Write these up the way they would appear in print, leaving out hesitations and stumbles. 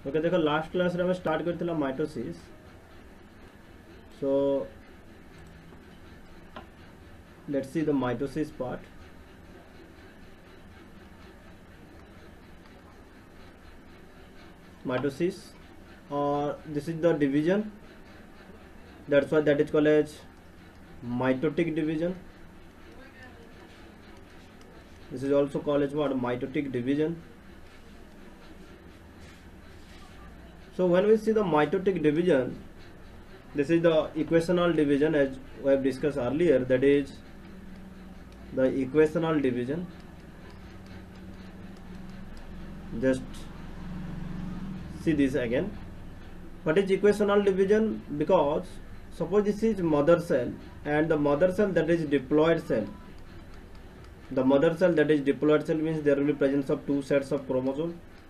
Okay देखो last class रे हम स्टार्ट करथिला mitosis so let's see the mitosis part mitosis or this is the division, that's why that is called as mitotic division. This is also called as what, mitotic division. So when we see the mitotic division, this is the equational division as we have discussed earlier, that is the equational division. Just see this again. What is equational division? Because suppose this is mother cell and the mother cell that is diploid cell. The mother cell that is diploid cell means there will be presence of two sets of chromosome.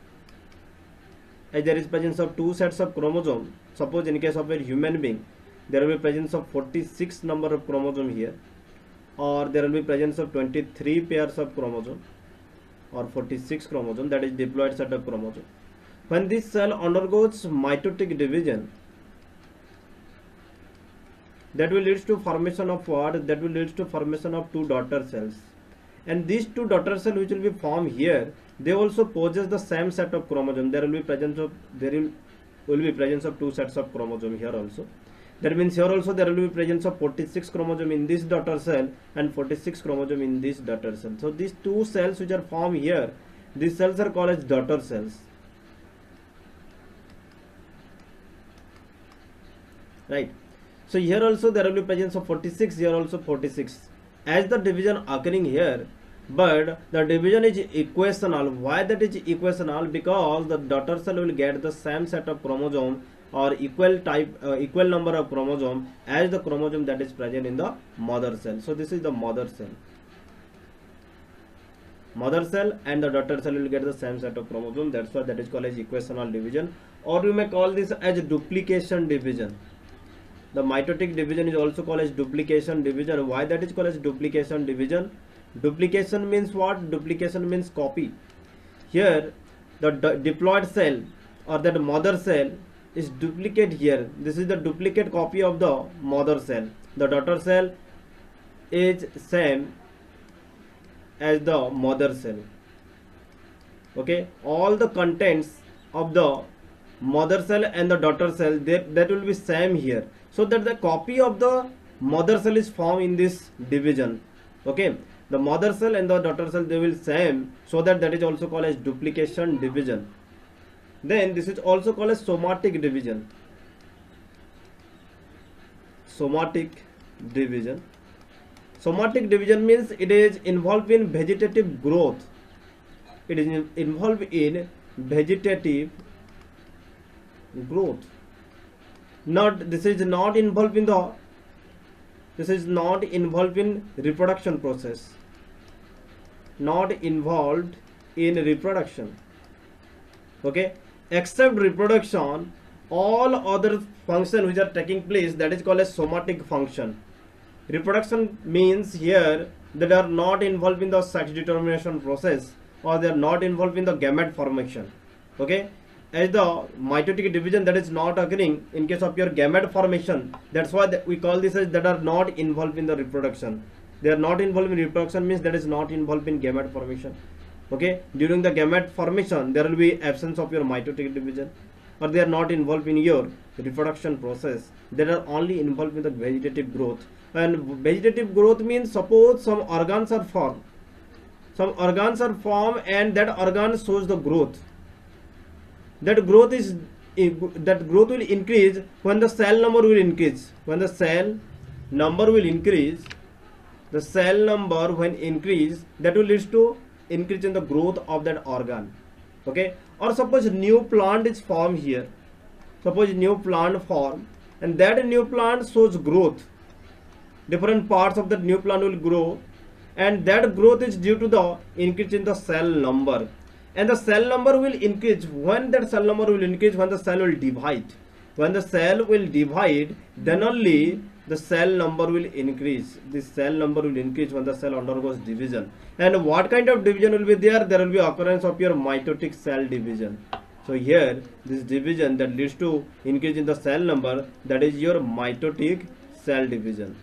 As there is presence of two sets of chromosome, suppose in case of a human being there will be presence of 46 number of chromosome here, or there will be presence of 23 pairs of chromosome or 46 chromosome, that is diploid set of chromosome. When this cell undergoes mitotic division, that will lead to formation of what? That will lead to formation of two daughter cells. And these two daughter cells which will be formed here, they also possess the same set of chromosome. There will be presence of two sets of chromosome here also. That means here also there will be presence of 46 chromosome in this daughter cell and 46 chromosome in this daughter cell. So these two cells which are formed here, these cells are called as daughter cells. Right. So here also there will be presence of 46, here also 46. As the division occurring here, but the division is equational. Why that is equational? Because the daughter cell will get the same set of chromosome or equal number of chromosome as the chromosome that is present in the mother cell. So this is the mother cell. Mother cell and the daughter cell will get the same set of chromosome. That's why that is called as equational division, or you may call this as duplication division. The mitotic division is also called as duplication division. Why that is called as duplication division? Duplication means what? Duplication means copy. Here the diploid cell or that mother cell is duplicate here. This is the duplicate copy of the mother cell. The daughter cell is same as the mother cell. Okay, all the contents of the mother cell and the daughter cell, that will be same here, so that the copy of the mother cell is formed in this division. Okay, the mother cell and the daughter cell, they will same, so that is also called as duplication division. Then this is also called as somatic division. Somatic division. Somatic division means it is involved in vegetative growth. It is involved in vegetative growth. This is not involved in reproduction process. Not involved in reproduction. Okay, except reproduction, all other function which are taking place, that is called as somatic function. Reproduction means here that are not involved in the sex determination process, or they are not involved in the gamete formation. Okay, as the mitotic division, that is not occurring in case of your gamete formation. That's why we call this as that are not involved in the reproduction. They are not involved in reproduction means that is not involved in gamete formation. Okay, during the gamete formation there will be absence of your mitotic division, or they are not involved in your reproduction process. They are only involved in the vegetative growth. And vegetative growth means suppose some organs are formed. Some organs are formed and that organ shows the growth. That growth will increase when the cell number will increase. When the cell number will increase, the cell number when increase, that will lead to increase in the growth of that organ. Okay, or suppose new plant is formed here. Suppose new plant form and that new plant shows growth. Different parts of that new plant will grow, and that growth is due to the increase in the cell number. And the cell number will increase. When that cell number will increase, when the cell will divide. When the cell will divide, then only the cell number will increase. This cell number will increase when the cell undergoes division. And what kind of division will be there? There will be occurrence of your mitotic cell division. So here this division that leads to increase in the cell number, that is your mitotic cell division.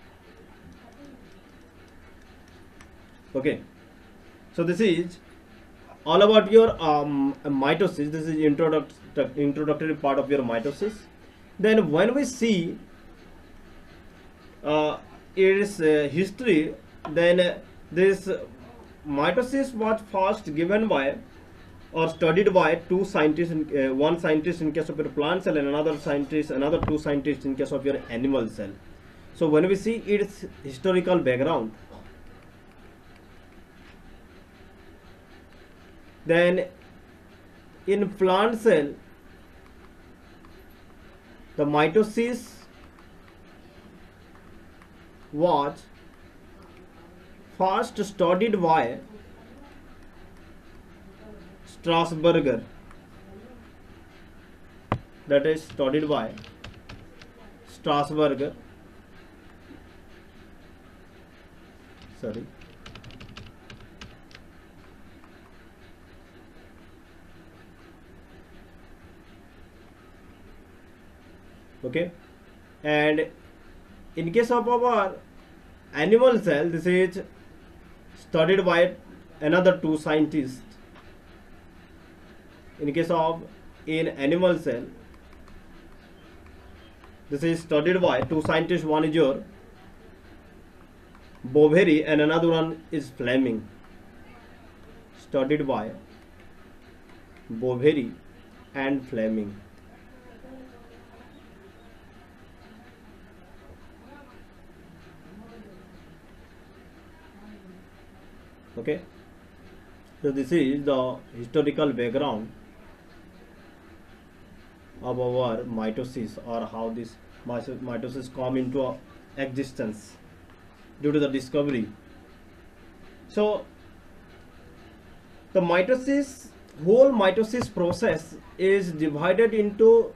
Okay, so this is all about your mitosis. This is introductory part of your mitosis. Then when we see its history, then this mitosis was first given by or studied by two scientists, one scientist in case of your plant cell and another two scientists in case of your animal cell. So when we see its historical background, then in plant cell the mitosis was first studied by Strasburger, that is studied by Strasburger, sorry, okay. And in case of our animal cell, this is studied by another two scientists. In case of in animal cell, this is studied by two scientists. One is your Boveri and another one is Fleming. Studied by Boveri and Fleming. Okay, so this is the historical background of our mitosis, or how this mitosis come into existence due to the discovery. So the whole mitosis process is divided into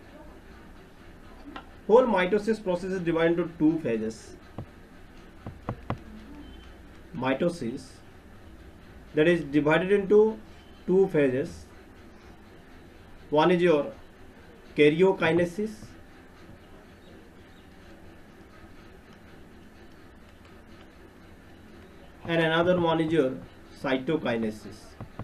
two phases. Mitosis, that is divided into two phases. One is your karyokinesis and another one is your cytokinesis.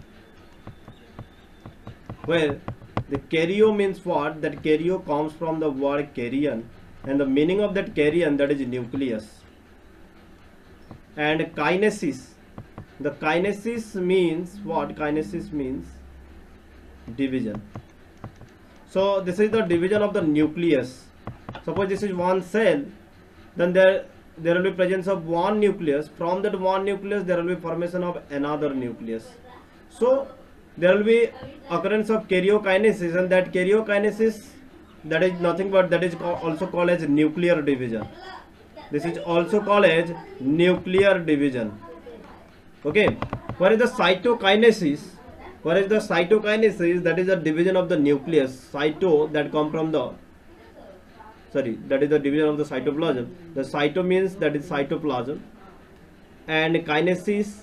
Well, the karyo means what? That karyo comes from the word karyon, and the meaning of that karyon, that is nucleus. And kinesis, the kinesis means what? Kinesis means division. So this is the division of the nucleus. Suppose this is one cell, then there will be presence of one nucleus. From that one nucleus there will be formation of another nucleus. So there will be occurrence of karyokinesis, and that karyokinesis, that is nothing but that is also called as nuclear division. This is also called as nuclear division. Okay, what is the cytokinesis? What is the cytokinesis? That is the division of the nucleus. Cyto, that come from the, sorry, that is the division of the cytoplasm. The cyto means that is cytoplasm, and kinesis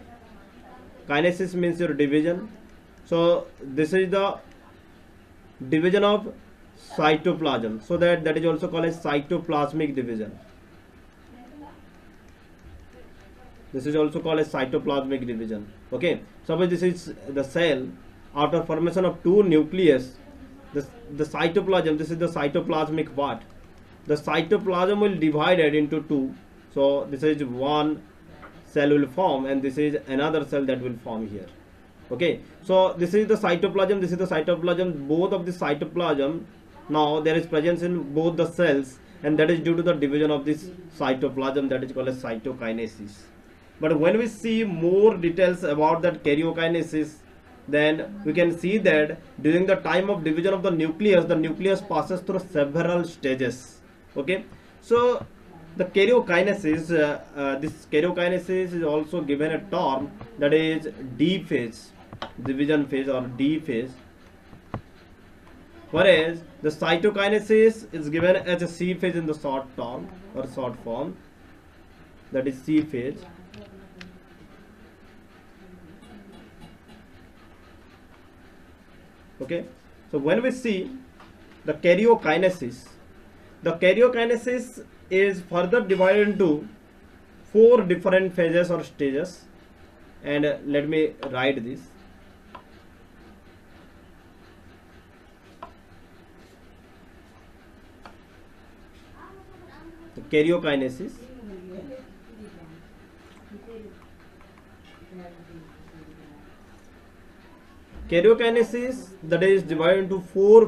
means your division. So this is the division of cytoplasm. So that is also called as cytoplasmic division. This is also called as cytoplasmic division. Okay, suppose this is the cell. After formation of two nucleus, the cytoplasm, this is the cytoplasmic part. The cytoplasm will divide it into two. So this is one cell will form, and this is another cell that will form here. Okay, so this is the cytoplasm, this is the cytoplasm. Both of the cytoplasm, now there is presence in both the cells, and that is due to the division of this cytoplasm, that is called as cytokinesis. But when we see more details about that karyokinesis, then we can see that during the time of division of the nucleus passes through several stages. Okay, so the karyokinesis, this karyokinesis is also given a term, that is D phase, division phase or D phase, whereas the cytokinesis is given as a C phase in the short term or short form, that is C phase. Okay, so when we see the karyokinesis is further divided into 4 different phases or stages, and let me write this. The karyokinesis that is divided into 4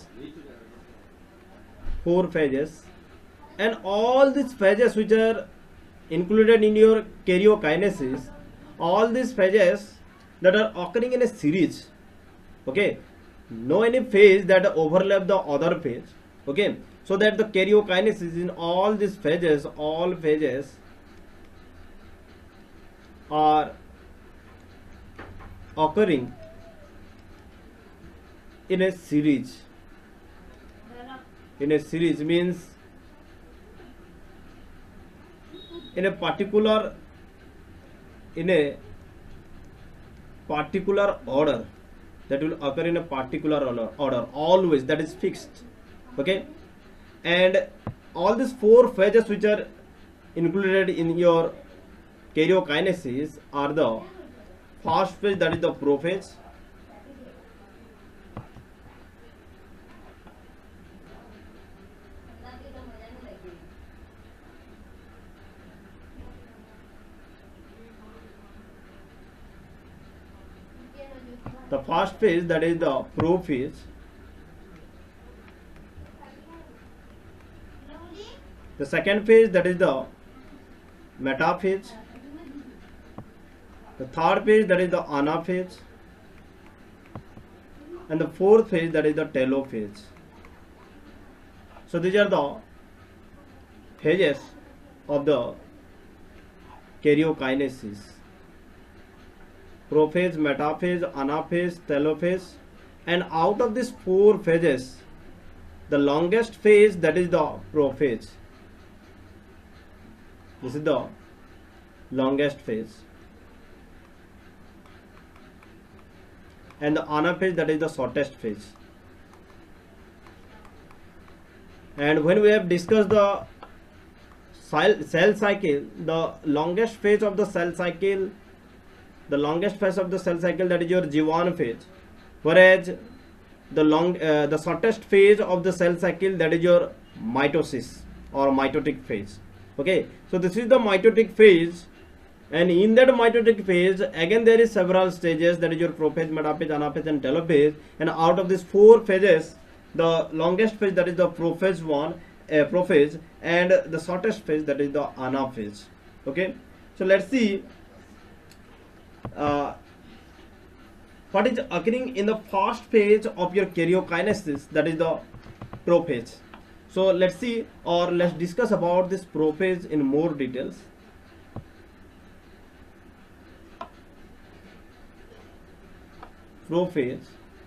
phases, and all these phases which are included in your karyokinesis, all these phases that are occurring in a series. Okay, no any phase that overlap the other phase. Okay, so that the karyokinesis in all these phases, all phases are occurring in a series. In a series means in a particular order, that will occur in a particular order always, that is fixed. Okay, and all these 4 phases which are included in your karyokinesis are the first phase, that is the prophase. The first phase, that is the prophase. The second phase, that is the metaphase. The third phase, that is the anaphase. And the fourth phase, that is the telophase. So these are the phases of the karyokinesis: prophase, metaphase, anaphase, telophase. And out of these 4 phases, the longest phase, that is the prophase. This is the longest phase. And the anaphase, that is the shortest phase. And when we have discussed the cell cycle, the longest phase of the cell cycle, that is your G1 phase, whereas the shortest phase of the cell cycle, that is your mitosis or mitotic phase. Okay, so this is the mitotic phase, and in that mitotic phase again there is several stages, that is your prophase, metaphase, anaphase and telophase. And out of these 4 phases, the longest phase, that is the prophase, and the shortest phase, that is the anaphase. Okay, so let's see what is occurring in the first phase of your karyokinesis, that is the prophase. So let's see, or let's discuss about this prophase in more details. Prophase.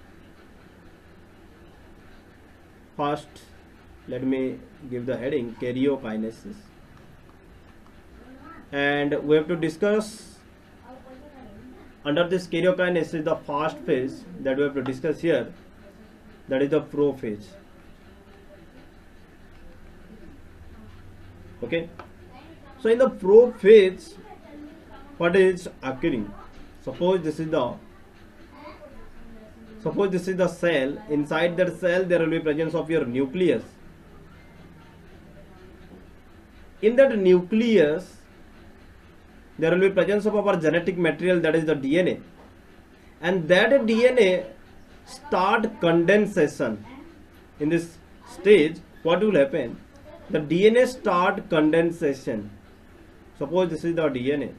First, let me give the heading karyokinesis, and we have to discuss under this karyokinesis the first phase that we have to discuss here, that is the prophase. Okay, so in the prophase, what is occurring? Suppose this is the cell. Inside that cell there will be presence of your nucleus. In that nucleus there will be presence of our genetic material, that is the DNA, and that DNA start condensation. In this stage, what will happen? The DNA start condensation. Suppose this is the DNA.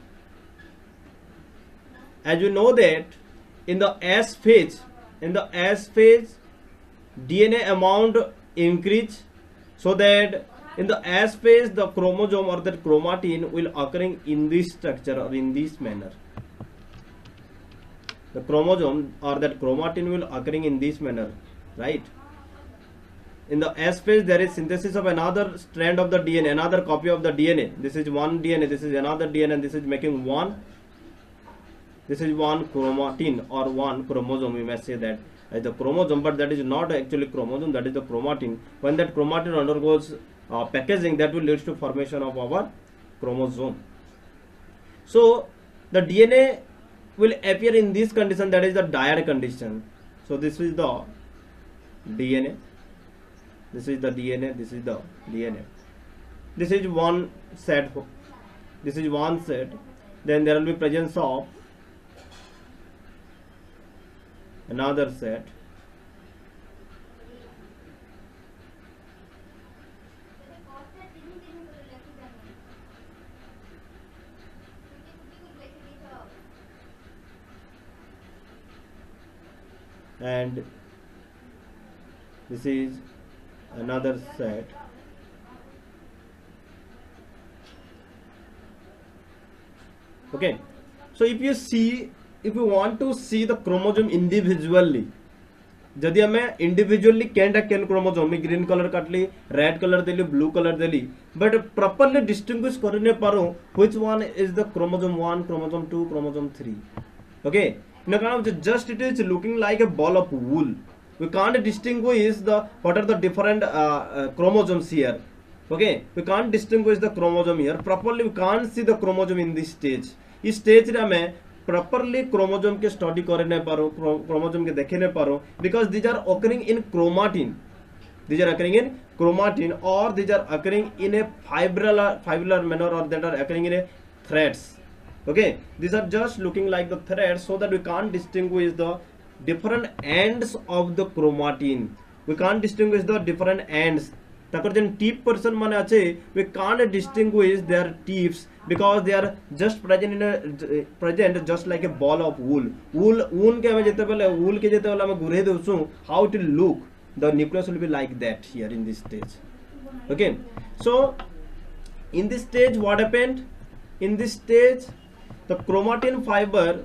As you know that in the S phase, DNA amount increase, so that in the S phase the chromosome or that chromatin will occurring in this structure or in this manner. The chromosome or that chromatin will occurring in this manner, right? In the S phase there is synthesis of another strand of the DNA, another copy of the DNA. This is one DNA, this is another DNA, and this is making one. This is one chromatin or one chromosome, we may say that. as the chromosome, but that is not actually chromosome, that is the chromatin. When that chromatin undergoes packaging, that will lead to formation of our chromosome. So the DNA will appear in this condition, that is the dyad condition. So this is the DNA, this is the DNA, this is the DNA. This is one set, this is one set. Then there will be presence of another set. And this is another set. Okay, so if you want to see the chromosome individually, जदि हमें individually केनटा केन chromosome green colour काटली, red colour देली, blue colour देली, but properly distinguish करने पारो which one is the chromosome 1, chromosome 2, chromosome 3. Okay, just it is looking like a ball of wool. We can't distinguish the what are the different chromosomes here. Okay, we can't distinguish the chromosome here properly. We can't see the chromosome in this stage. इस stage रे हमें properly chromosome के study करे नहीं पारो, chromosome के देखे नहीं पारो, because these are occurring in chromatin. These are occurring in chromatin, or these are occurring in a fibrillar manner, or that are occurring in a threads. Okay, these are just looking like the threads, so that we can't distinguish the different ends of the chromatin. We can't distinguish the different ends. ताकर जन टीप person माने अच्छे, we can't distinguish their tips because they are just present just like a ball of wool. Wool के हमें जेते पहले wool के जेते वाला हमें गुरे दे उसो how it will look. The nucleus will be like that here in this stage. Okay, so in this stage what happened? In this stage, the chromatin fiber,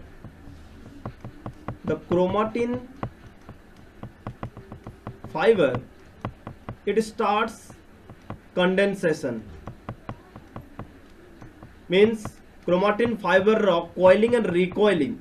it starts condensation. Means chromatin fiber coiling and recoiling.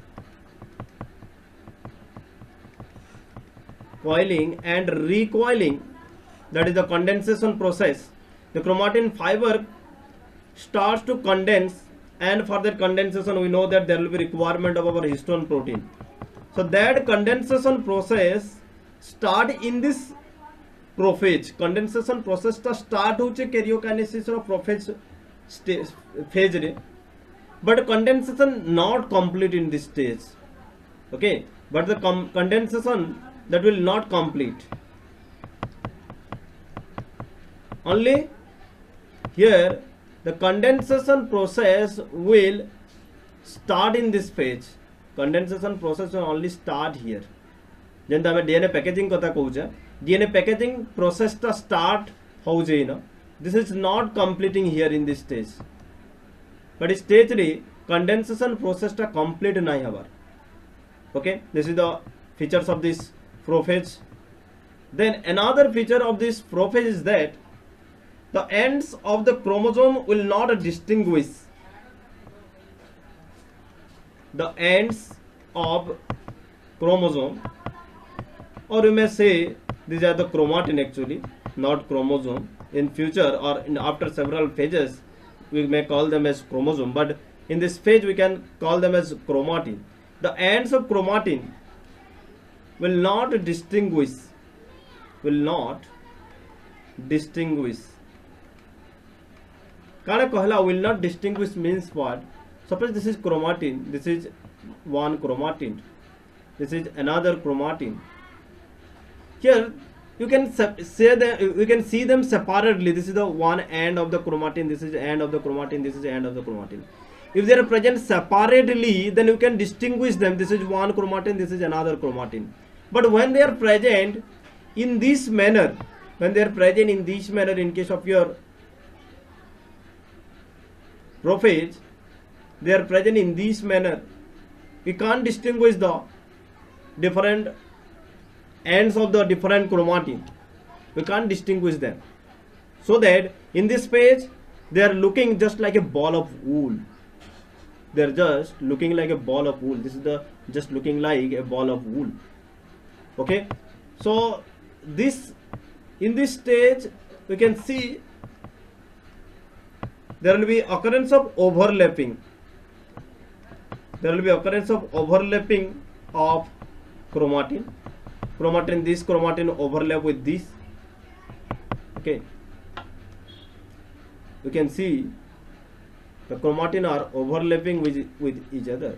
Coiling and recoiling, that is the condensation process. The chromatin fiber starts to condense, and for that condensation we know that there will be requirement of our histone protein. So that condensation process start in this prophase. Condensation process ta start hoche karyokinesis or prophase phase re, but condensation not complete in this stage. Okay, but the condensation that will not complete. Only here the condensation process will start in this phase. Condensation process will only start here. Then the DNA packaging kotha कहूचे, DNA packaging process ta start हो जाए ना. This is not completing here in this stage. But stage रे condensation process ta complete नहीं हमार. Okay, this is the features of this prophase. Then another feature of this prophase is that the ends of the chromosome will not distinguish. The ends of chromosome, or you may say these are the chromatin actually, not chromosome. In future or in after several phases we may call them as chromosome, but in this phase we can call them as chromatin. The ends of chromatin will not distinguish. Kana kahla will not distinguish means what? Suppose this is chromatin, this is one chromatin, this is another chromatin. Here you can say that you can see them separately. This is the one end of the chromatin, this is the end of the chromatin, this is the end of the chromatin. If they are present separately, then you can distinguish them. This is one chromatin, this is another chromatin. But when they are present in this manner, in case of your prophase, they are present in this manner. We can't distinguish the different ends of the different chromatin. We can't distinguish them. So that in this page, they are looking just like a ball of wool. They are just looking like a ball of wool. This is the just looking like a ball of wool. Okay, so this, in this stage we can see there will be occurrence of overlapping. There will be occurrence of overlapping of chromatin. This chromatin overlap with this. Okay, you can see the chromatin are overlapping with each other.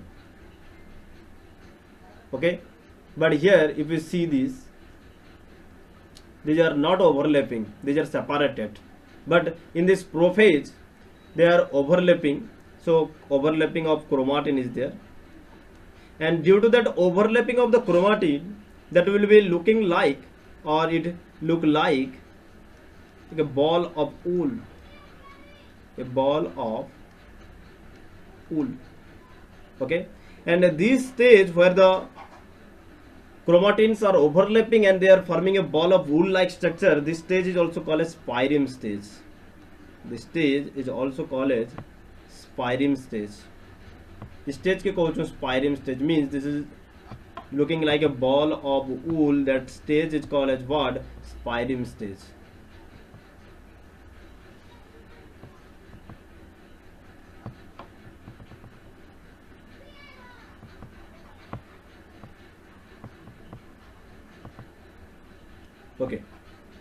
Okay, but here if you see this, these are not overlapping, these are separated, but in this prophase they are overlapping. So overlapping of chromatin is there, and due to that overlapping of the chromatin, that will be looking like, or it look like a ball of wool, a ball of wool. Okay, and this stage where the chromatins are overlapping and they are forming a ball of wool like structure, this stage is also called as spireme stage. This stage is also called as spireme stage. This stage ke कहूँ spireme stage means this is looking like a ball of wool. That stage is called as what? Spireme stage. Okay,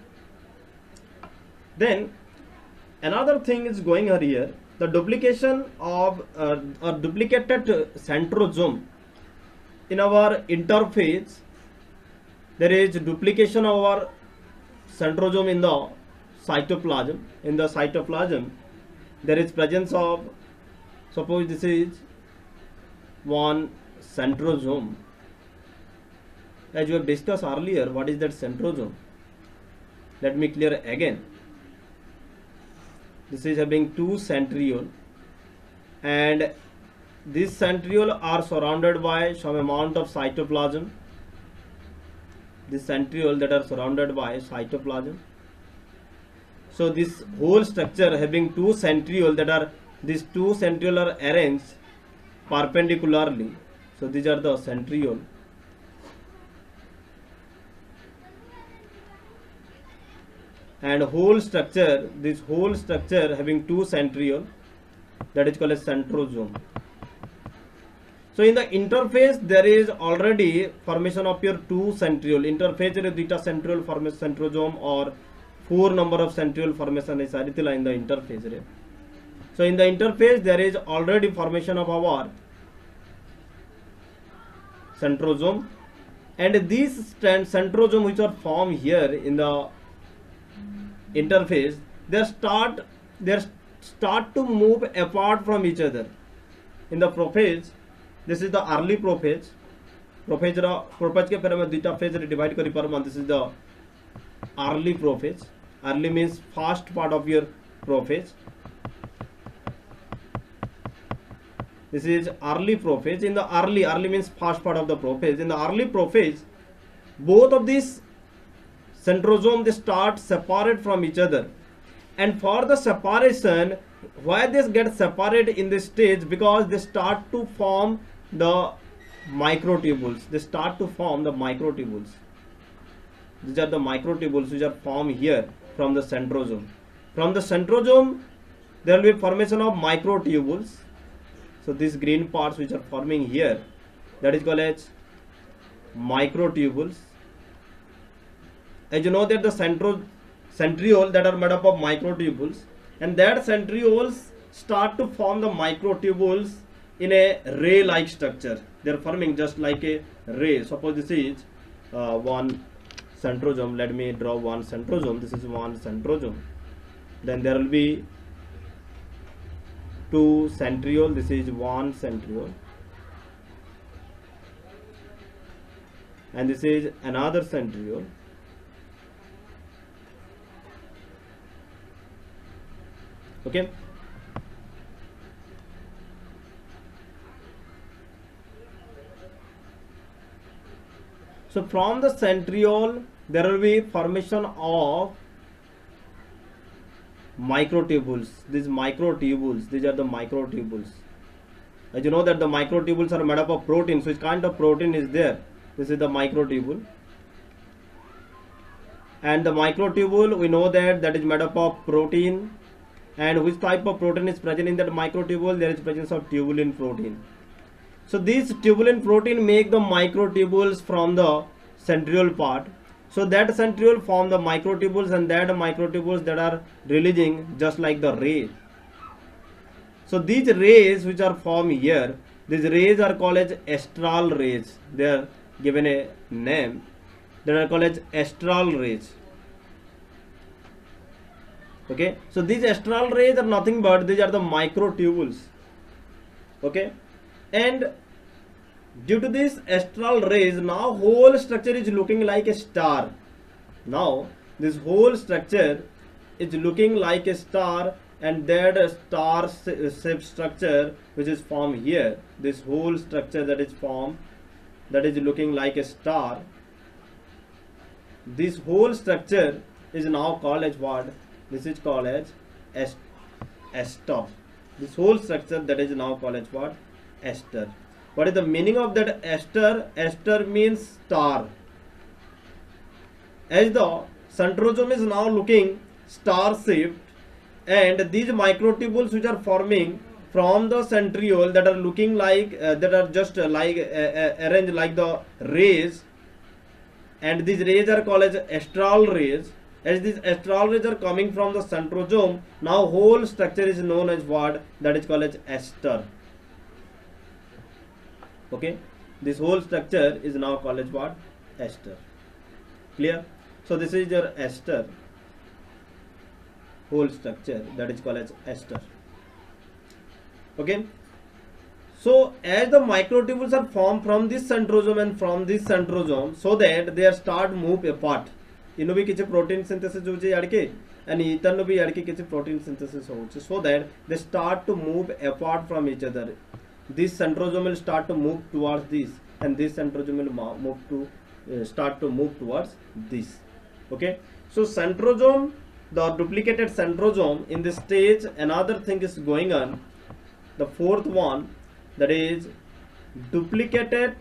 then another thing is going on here, the duplication of or duplicated centrosome. In our interphase, there is duplication of our centrosome in the cytoplasm. In the cytoplasm, there is presence of, suppose this is one centrosome. As you have discussed earlier, what is that centrosome? Let me clear again. This is having two centriole, and these centriole are surrounded by some amount of cytoplasm. These centriole that are surrounded by cytoplasm. So this whole structure having two centriole, that are, these two centriole are arranged perpendicularly. So these are the centriole. And whole structure, this whole structure having two centriole, that is called as centrosome. So in the interphase there is already formation of your two centriole. Interphase re duita centriole formation centrosome or 4 number of centriole formation is saritila in the interphase re. So in the interphase there is already formation of our centrosome, and these centrosome which are formed here in the interphase, they start to move apart from each other. In the prophase, this is the early prophase. Prophase के पहले मैं दूसरा phase रे divide करी पर this is the early prophase. Early means first part of your prophase. This is early prophase. In the early means first part of the prophase. In the early prophase, both of these centrosome, they start separate from each other, and for the separation, why this get separated in this stage? Because they start to form the microtubules. They start to form the microtubules. These are the microtubules which are formed here from the centrosome. From the centrosome, there will be formation of microtubules. So these green parts which are forming here, that is called as microtubules. As you know that the centriole that are made up of microtubules, and that centrioles start to form the microtubules in a ray-like structure. They are forming just like a ray. Suppose this is one centrosome. Let me draw one centrosome. This is one centrosome. Then there will be two centriole. This is one centriole, and this is another centriole. Okay, so from the centriole there will be formation of microtubules. These microtubules, these are the microtubules. As you know that the microtubules are made up of proteins. Which kind of protein is there? This is the microtubule. And the microtubule, we know that that is made up of protein. And which type of protein is present in that microtubule? There is presence of tubulin protein. So these tubulin protein make the microtubules from the centriole part. So that centriole form the microtubules, and that microtubules that are releasing just like the ray. So these rays which are formed here, these rays are called as astral rays. They are given a name. They are called as astral rays. Okay, so these astral rays are nothing but these are the microtubules. Okay, and due to this astral rays, now whole structure is looking like a star. Now this whole structure is looking like a star, and that star shape structure which is formed here, this whole structure that is formed, that is looking like a star, this whole structure is now called as what? This is called as ester. This whole structure that is now called as what? Ester. What is the meaning of that ester? Ester means star. As the centrosome is now looking star shaped, and these microtubules which are forming from the centriole that are looking like that are just like arranged like the rays, and these rays are called as astral rays. As these astral rays are coming from the centrosome, now whole structure is known as what? That is called as ester. Okay, this whole structure is now called as what? Ester. Clear? So this is your ester, whole structure that is called as ester. Okay, so as the microtubules are formed from this centrosome and from this centrosome, so that they start move apart. इनो भी किसी protein synthesis होचे यार के, and इतनो भी यार के किसी protein synthesis होचे, so that they start to move apart from each other. This centrosome will start to move towards this, and this centrosome will move to start to move towards this. Okay, so centrosome, the duplicated centrosome, in this stage another thing is going on. The fourth one, that is duplicated,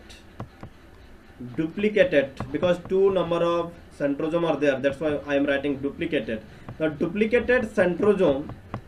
because two number of centrosome are there, that's why I am writing duplicated. The duplicated centrosome,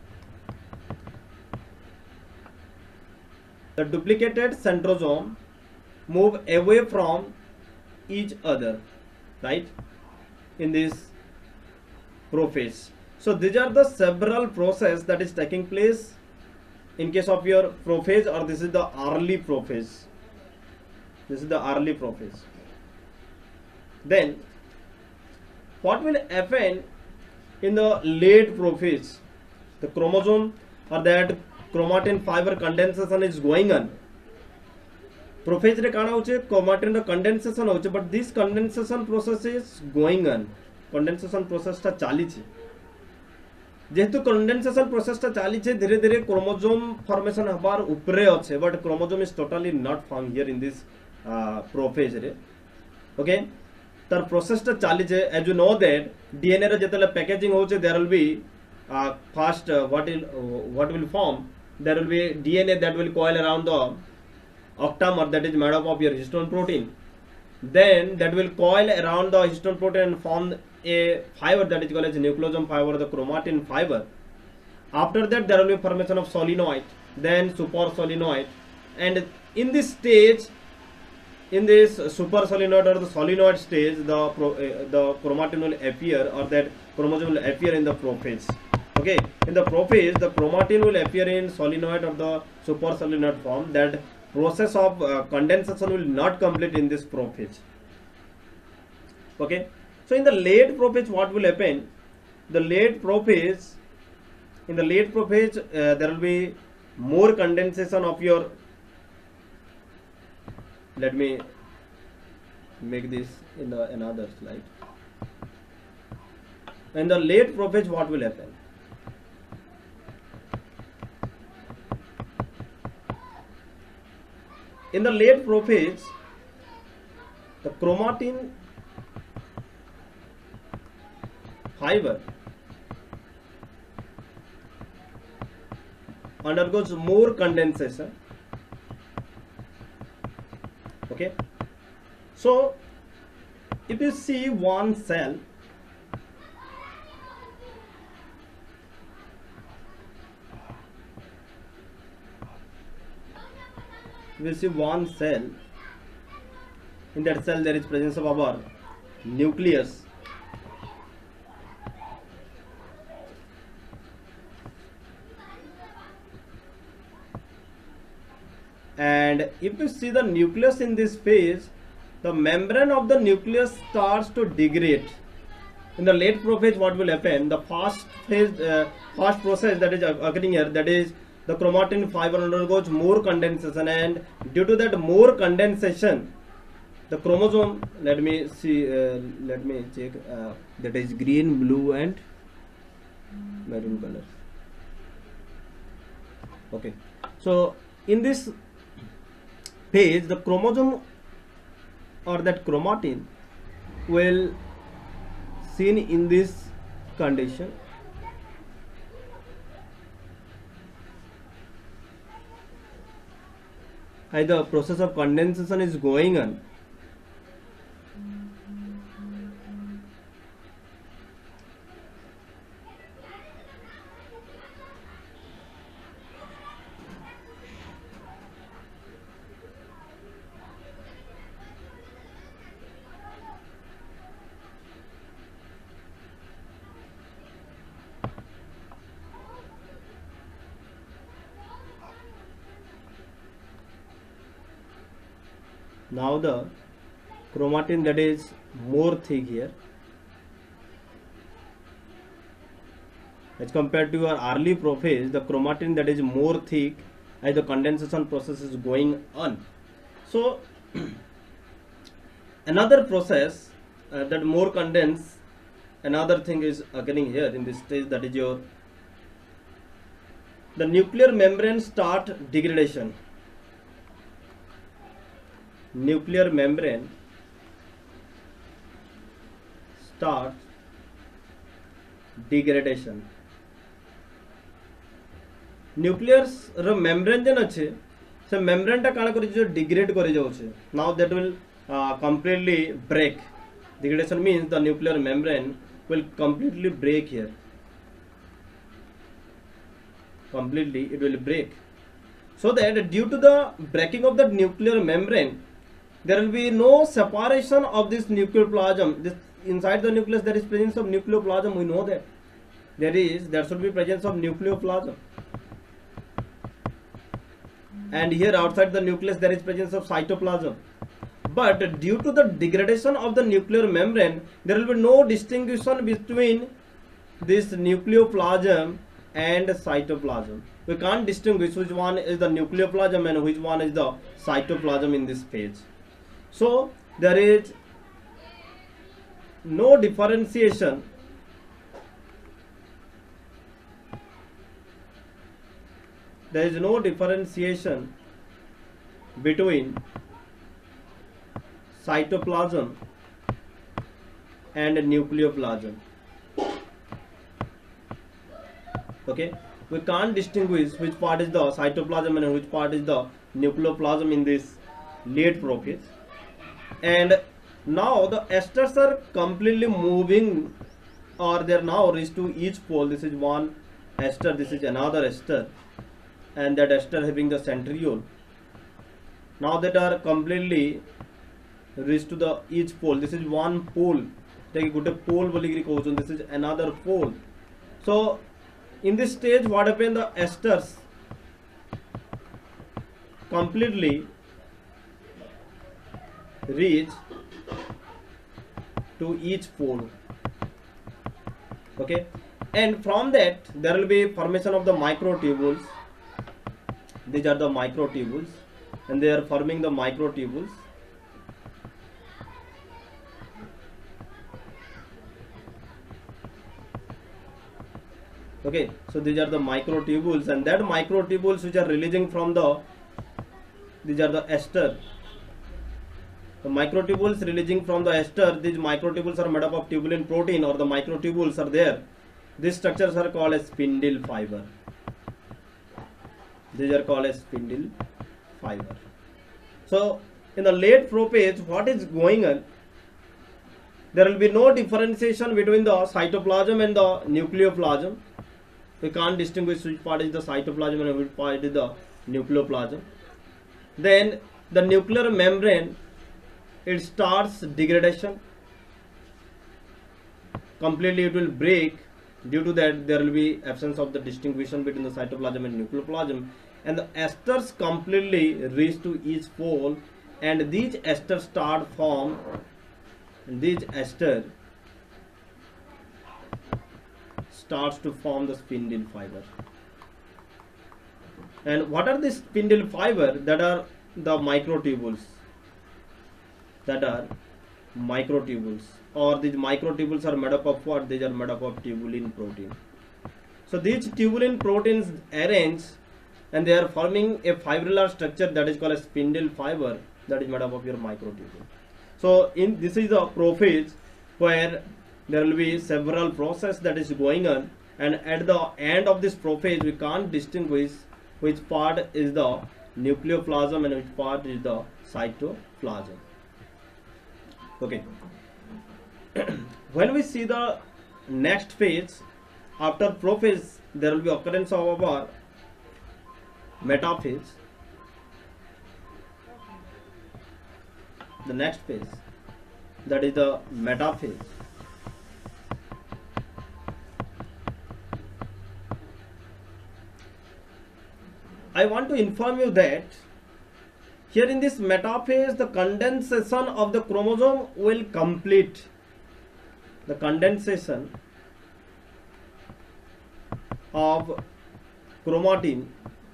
the duplicated centrosome move away from each other, right, in this prophase. So these are the several process that is taking place in case of your prophase, or this is the early prophase. This is the early prophase. Then what will happen in the late prophase? The chromosome or that chromatin fiber condensation is going on. Prophase re kana hoche? Chromatin ro condensation hoche, but this condensation process is going on. Condensation process ta chalichi. जेहेतु condensation process टा चली छे, धीरे धीरे chromosome formation हबार ऊपरे अच्छे, but chromosome is totally not found here in this prophase रे. ओके, तर प्रोसेस टा चली छे. As you know that DNA रे जेतले पैकेजिंग होचे, there will be first what will form, there will be DNA that will coil around the octamer, that is made up of your histone protein. Then that will coil around the histone protein and form a fiber that is called as nucleosome fiber, the chromatin fiber. After that there will be formation of solenoid, then super solenoid, and in this stage, in this super solenoid or the solenoid stage, the chromatin will appear, or that chromosome will appear in the prophase. Okay, in the prophase the chromatin will appear in solenoid or the super solenoid form. That process of condensation will not complete in this prophase. Okay, so in the late prophase what will happen? The late prophase, in the late prophase there will be more condensation of your, let me make this in the another slide. In the late prophase what will happen? In the late prophase, the chromatin fiber undergoes more condensation. Okay, so if you see one cell, we see one cell. In that cell there is presence of our nucleus. And if you see the nucleus in this phase, the membrane of the nucleus starts to degrade. In the late prophase, what will happen? The fast process that is occurring here, that is the chromatin fiber undergoes more condensation, and due to that more condensation, the chromosome, let me see, let me check, that is green, blue and maroon color. Okay, so in this phase, the chromosome or that chromatin will seen in this condition. The process of condensation is going on. Now the chromatin that is more thick here as compared to your early prophase, the chromatin that is more thick as the condensation process is going on. So another process that more condense, another thing is occurring here in this stage, that is your the nuclear membrane start degradation. Nuclear membrane starts degradation. Nuclear membrane जेन अच्छे से membrane टा काना करी जो degrade करी जाओ छे. Now that will completely break. Degradation means the nuclear membrane will completely break here. Completely it will break. So that due to the breaking of the nuclear membrane, there will be no separation of this nucleoplasm. This inside the nucleus there is presence of nucleoplasm. We know that there should be presence of nucleoplasm, and here outside the nucleus there is presence of cytoplasm. But due to the degradation of the nuclear membrane, there will be no distinction between this nucleoplasm and cytoplasm. We can't distinguish which one is the nucleoplasm and which one is the cytoplasm in this phase. So there is no differentiation between cytoplasm and nucleoplasm. Okay, we can't distinguish which part is the cytoplasm and which part is the nucleoplasm in this late prophase. And now the esters are completely moving, or they are now reached to each pole. This is one ester, this is another ester, and that ester having the centriole. Now that are completely reached to the each pole. This is one pole. Take a pole. This is another pole. So in this stage, what happened? The esters completely reach to each pole. Okay, and from that there will be formation of the microtubules. These are the microtubules, and they are forming the microtubules. Okay, so these are the microtubules, and that microtubules which are releasing from the, these are the ester. The microtubules releasing from the ester, these microtubules are made up of tubulin protein, or the microtubules are there. These structures are called as spindle fiber. These are called as spindle fiber. So in the late prophase, what is going on? There will be no differentiation between the cytoplasm and the nucleoplasm. We can't distinguish which part is the cytoplasm and which part is the nucleoplasm. then the nuclear membrane, it starts degradation completely, it will break. Due to that, there will be absence of the distinction between the cytoplasm and nucleoplasm, and the esters completely reach to each pole, and these esters start form, and these ester starts to form the spindle fiber. And what are the spindle fiber? That are the microtubules, that are microtubules, or these microtubules are made up of what? These are made up of tubulin protein. So these tubulin proteins arrange, and they are forming a fibrillar structure that is called a spindle fiber, that is made up of your microtubule. So in this is a prophase where there will be several process that is going on, and at the end of this prophase we can't distinguish which part is the nucleoplasm and which part is the cytoplasm. Okay. When we see the next phase after prophase, there will be occurrence of our metaphase. The next phase, that is the metaphase. I want to inform you that here in this metaphase, the condensation of the chromosome will complete. The condensation of chromatin,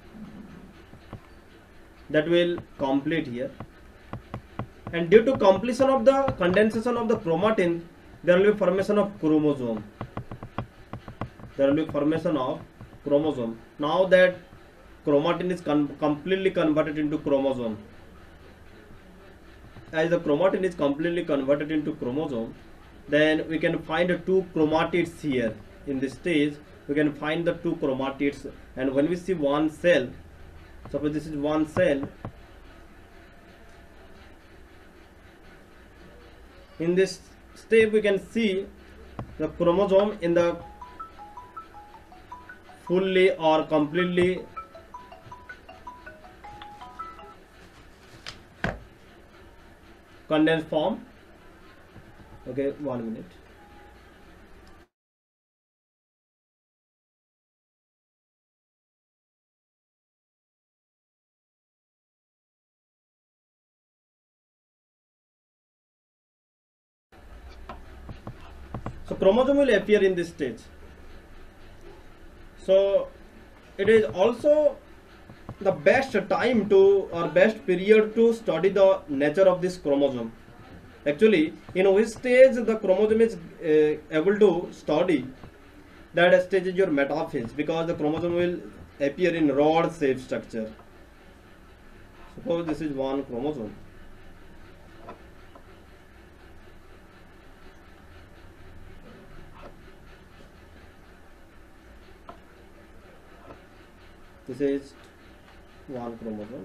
that will complete here, and due to completion of the condensation of the chromatin, there will be formation of chromosome. There will be formation of chromosome. Now that chromatin is completely converted into chromosome, as the chromatin is completely converted into chromosome, then we can find two chromatids here. In this stage we can find the two chromatids, and when we see one cell, suppose this is one cell, in this step we can see the chromosome in the fully or completely condensed form. Okay, 1 minute. So chromosome will appear in this stage. So it is also the best time to, or best period to study the nature of this chromosome. Actually, in which stage the chromosome is able to study, that stage is your metaphase, because the chromosome will appear in rod shape structure. Suppose this is one chromosome. This is one chromosome.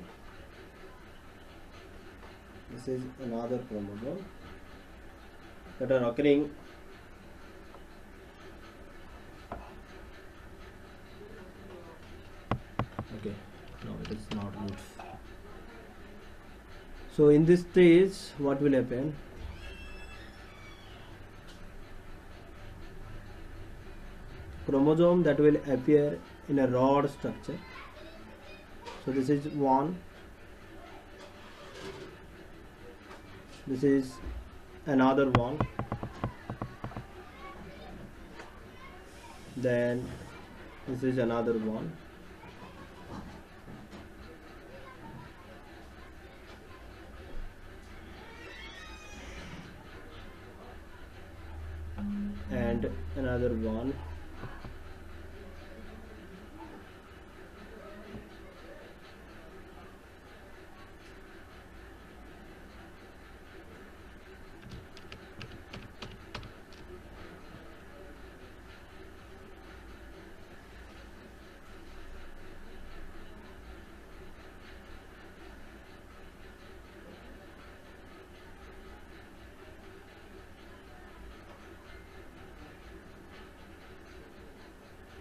This is another chromosome, that are occurring okay, no, it is not good. So in this stage what will happen? Chromosome that will appear in a rod structure. So this is one, this is another one, then this is another one, and another one,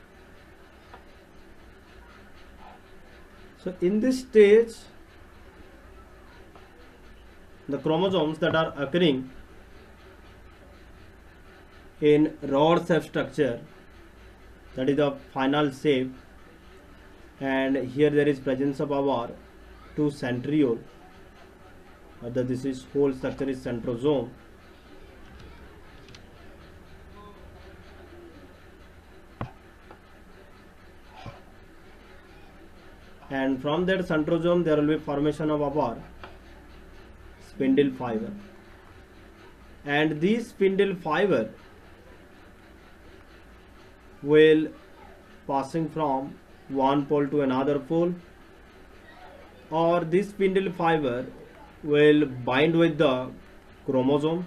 so in this stage the chromosomes that are occurring in rod shape structure, that is the final shape, and here there is presence of our two centriole, this is whole structure is centrosome. And from that centrosome there will be formation of our spindle fiber, and this spindle fiber will passing from one pole to another pole, or this spindle fiber will bind with the chromosome.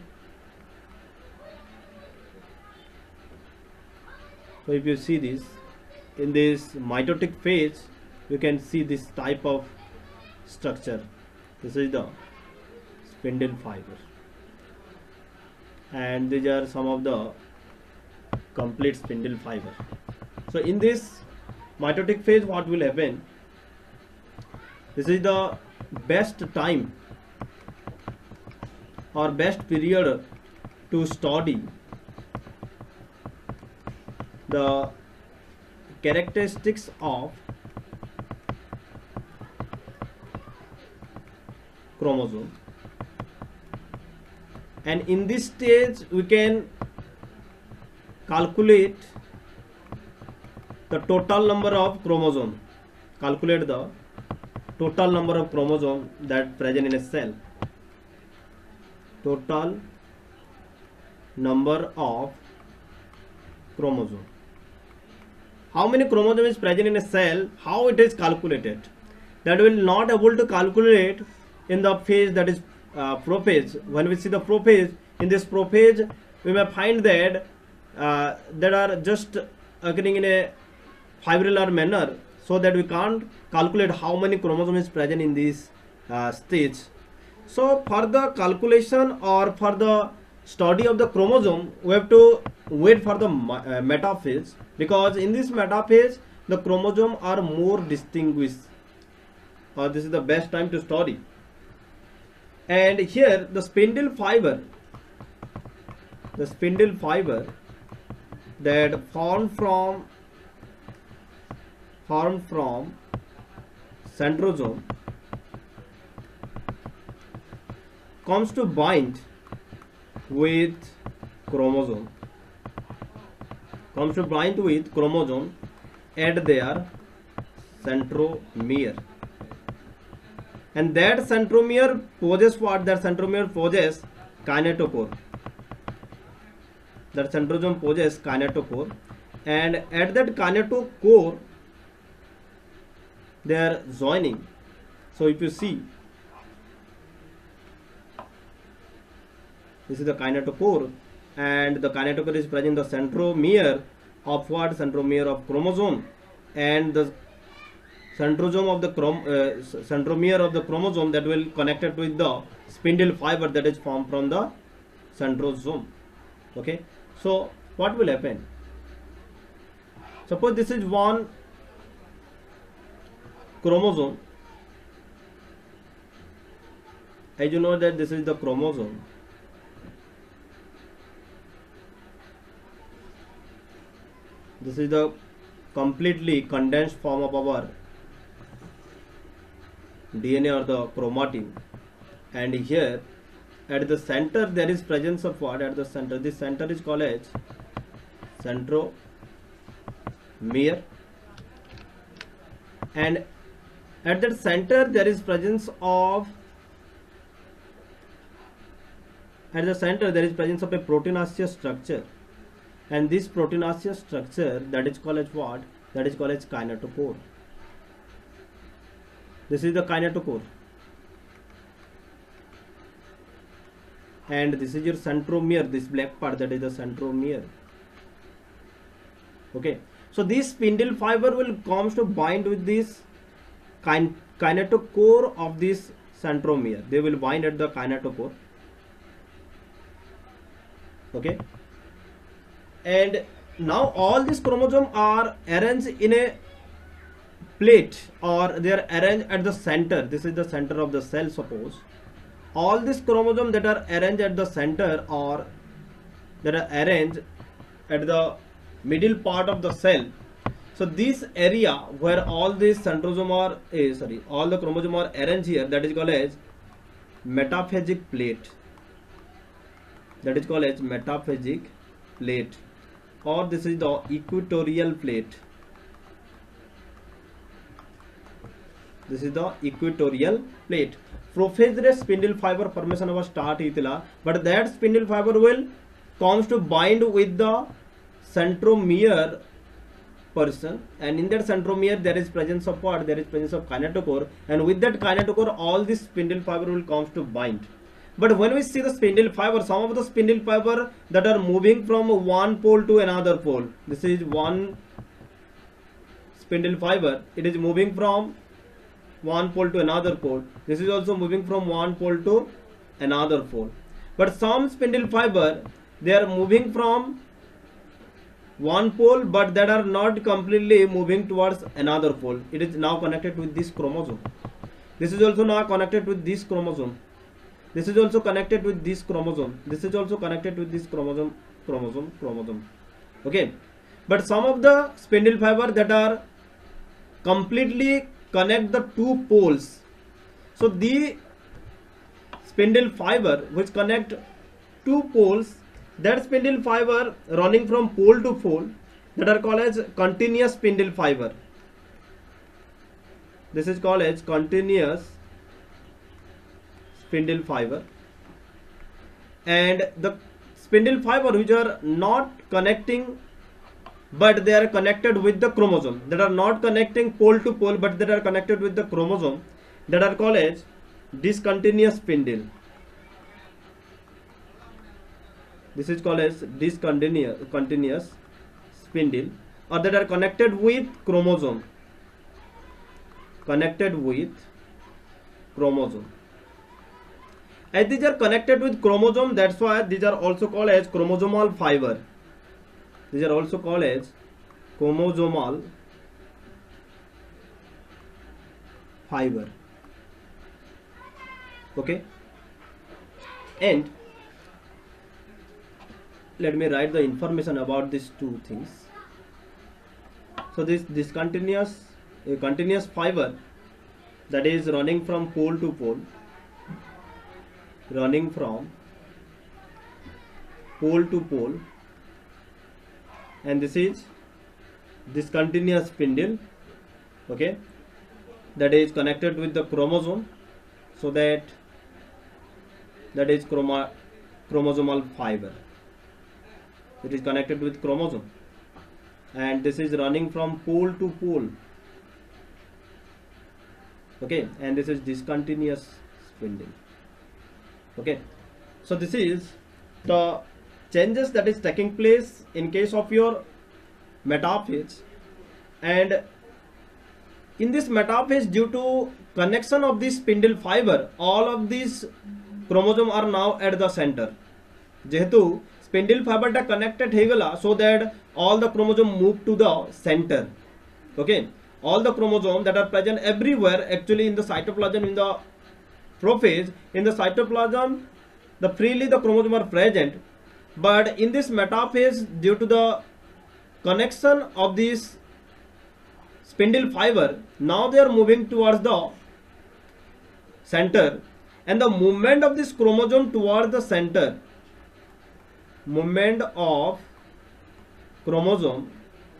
So if you see this, in this mitotic phase you can see this type of structure. This is the spindle fiber, and these are some of the complete spindle fiber. So in this mitotic phase, what will happen? This is the best time or best period to study the characteristics of chromosome, and in this stage we can calculate the total number of chromosome, calculate the total number of chromosome that present in a cell, total number of chromosome. How many chromosome is present in a cell, how it is calculated, that will not able to calculate in the phase that is prophase. When we see the prophase, in this prophase we may find that that are just occurring in a fibrillar manner, so that we can't calculate how many chromosomes is present in this stage. So for the calculation or for the study of the chromosome, we have to wait for the metaphase, because in this metaphase the chromosome are more distinguished, or this is the best time to study. And here the spindle fiber that formed from centrosome comes to bind with chromosome, at their centromere, and that centromere possesses what? That centromere possesses kinetochore. That centrosome possesses kinetochore, and at that kinetochore they are joining. So if you see, this is the kinetochore, and the kinetochore is present in the centromere of what? Centromere of chromosome, and the centrosome of the centromere of the chromosome that will connected with the spindle fiber that is formed from the centrosome. Okay, so what will happen? Suppose this is one chromosome, as you know that this is the chromosome. This is the completely condensed form of our DNA or the chromatin, and here at the center there is presence of what? At the center, this center is called as centromere, and at that center there is presence of a proteinaceous structure, and this proteinaceous structure that is called as what? That is called as kinetochore. This is the kinetochore, and this is your centromere, this black part, that is the centromere. Okay, so this spindle fiber will comes to bind with this kinetochore of this centromere. They will bind at the kinetochore. Okay, and now all these chromosomes are arranged in a plate, or they are arranged at the center. This is the center of the cell, suppose, all these chromosomes that are arranged at the center or that are arranged at the middle part of the cell. So this area where all these centrosome are all the chromosome are arranged here, that is called as metaphasic plate. That is called as metaphasic plate, or this is the equatorial plate. This is the equatorial plate. Prophase spindle fiber formation was start hitila, but that spindle fiber will comes to bind with the centromere person, and in that centromere there is presence of what? There is presence of kinetochore, and with that kinetochore all this spindle fiber will comes to bind. But when we see the spindle fiber, some of the spindle fiber that are moving from one pole to another pole. This is one spindle fiber. It is moving from one pole to another pole. This is also moving from one pole to another pole. But some spindle fiber, they are moving from one pole, but that are not completely moving towards another pole. It is now connected with this chromosome. This is also now connected with this chromosome. This is also connected with this chromosome. This is also connected with this chromosome. Okay. But some of the spindle fiber that are completely connect the two poles. So the spindle fiber which connect two poles, that spindle fiber running from pole to pole, that are called as continuous spindle fiber. This is called as continuous spindle fiber. And the spindle fiber which are not connecting but they are connected with the chromosome, that are not connecting pole to pole but that are connected with the chromosome, that are called as discontinuous spindle. This is called as continuous spindle, or that are connected with chromosome. As these are connected with chromosome, that's why these are also called as chromosomal fiber. These are also called as chromosomal fiber. Okay, and let me write the information about these two things. So this continuous fiber that is running from pole to pole, and this is discontinuous spindle, okay, that is connected with the chromosome, so that is chromosomal fiber. It is connected with chromosome, and this is running from pole to pole, okay, and this is discontinuous spindle. Okay, so this is the changes that is taking place in case of your metaphase. And in this metaphase, due to connection of this spindle fiber, all of these chromosomes are now at the center. Jehetu spindle fiber ta connected hegala, so that all the chromosome move to the center. Okay, all the chromosomes that are present everywhere actually in the cytoplasm, in the prophase, in the cytoplasm, the freely the chromosome are present, but in this metaphase, due to the connection of this spindle fiber, now they are moving towards the center, and the movement of this chromosome towards the center, movement of chromosome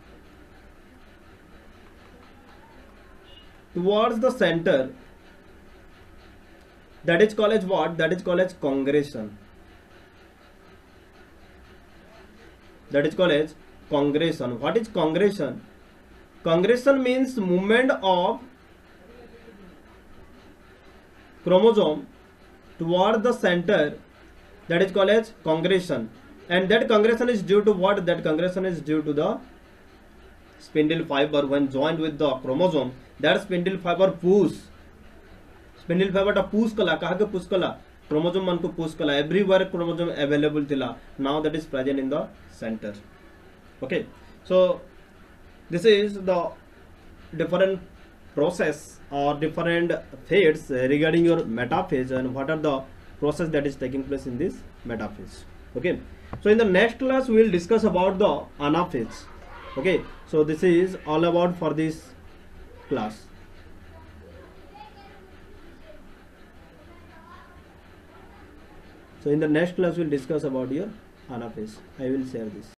towards the center, that is called as what? That is called as congregation. That is called as congregation. What is congregation? Congregation means movement of chromosome toward the center, that is called as congregation. And that congregation is due to what? That congregation is due to the spindle fiber when joined with the chromosome. That spindle fiber push. Spindle fiber ta push kala, kaha push kala? Chromosome man ko push kala. Everywhere chromosome available thila. Now that is present in the center. Okay, so this is the different process or different phases regarding your metaphase, and what are the process that is taking place in this metaphase. Okay, so in the next class we will discuss about the anaphase. Okay, so this is all about for this class. So in the next class we'll discuss about your anaphase. I will share this.